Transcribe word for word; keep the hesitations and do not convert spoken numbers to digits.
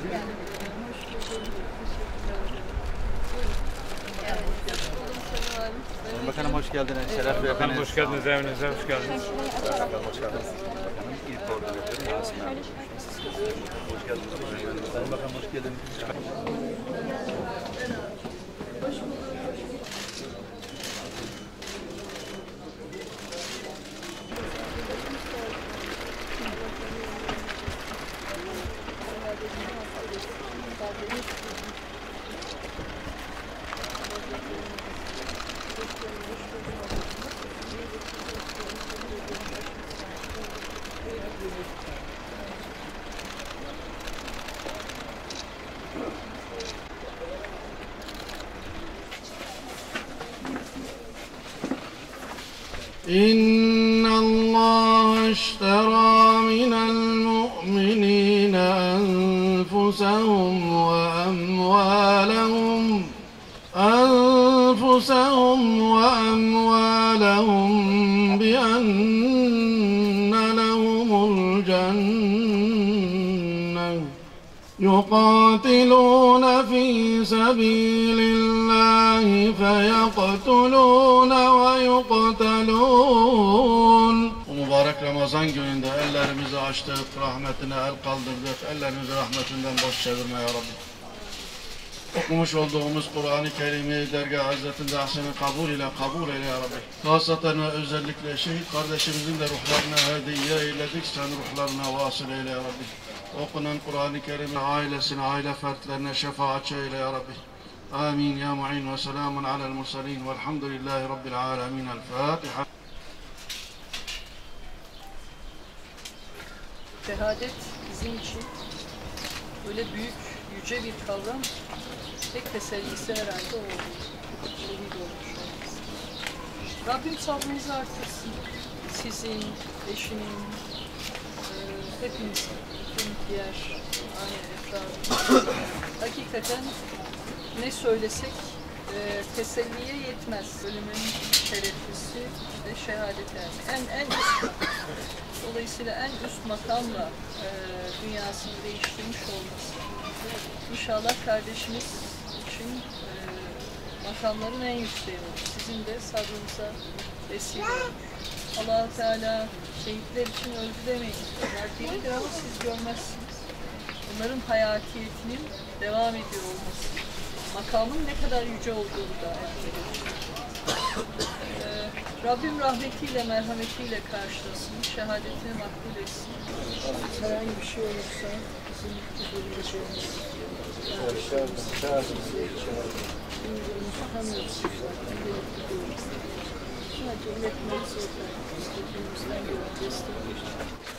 Sayın Bakanım hoş geldiniz. Şeref verdiniz. Bakanım hoş geldiniz. Evinize hoş geldiniz. Bakanım hoş geldiniz. Bakanım ilk koordinatörü Yasin abi. Hoş geldiniz. Sayın Bakanım hoş geldiniz. إن الله اشترى من المؤمنين أنفسهم وأموالهم أنفسهم وأموالهم بأن لهم الجنة يقاتلون في سبيل الله فيقتلون ويقتلون. Bu mübarek Ramazan gününde ellerimizi açtık, rahmetine el kaldırdık, ellerimizi rahmetinden boş çevirme ya Rabbi. Okumuş olduğumuz Kur'an-ı Kerim'i dergâh hazretinde ahsen-i kabul ile kabul eyle ya Rabbi. Hasaten ve özellikle şehit kardeşimizin de ruhlarına hediye eyledik, sen ruhlarına vasıl eyle ya Rabbi. Okunan Kur'an-ı Kerim'in ailesine, aile fertlerine şefaatçi eyle ya Rabbi. Amin ya mu'in ve selamun alel mursalin velhamdülillahi rabbil alemin. El Fatiha. Şehadet bizim için öyle büyük, yüce bir kavram, tek tesellisi herhalde o oldu. Şehit olmuş olması. Rabbim sabrınızı artırsın. Sizin, eşinin, e, hepinizin, bütün diğer aile efradı. Hakikaten ne söylesek e, teselliye yetmez. Ölümün şereflisi ve şehadet yani. En, en üst makam. Dolayısıyla en üst makamla e, dünyasını değiştirmiş olması. İnşallah kardeşimiz için e, makamların en yükseği olur. Sizin de sabrınıza vesile olur. Allah-u Teala şehitler için öldü demeyin. Onlar diridir ama siz görmezsiniz. Bunların hayatiyetinin devam ediyor olması. Makamın ne kadar yüce olduğunu da emrediyor. Ee, Rabbim rahmetiyle, merhametiyle karşılasın, şehadetini makbul etsin. Herhangi bir şey olursa bizim yapabileceğimiz sadece üretmemiz yeter. İstediğimizden gelen desteği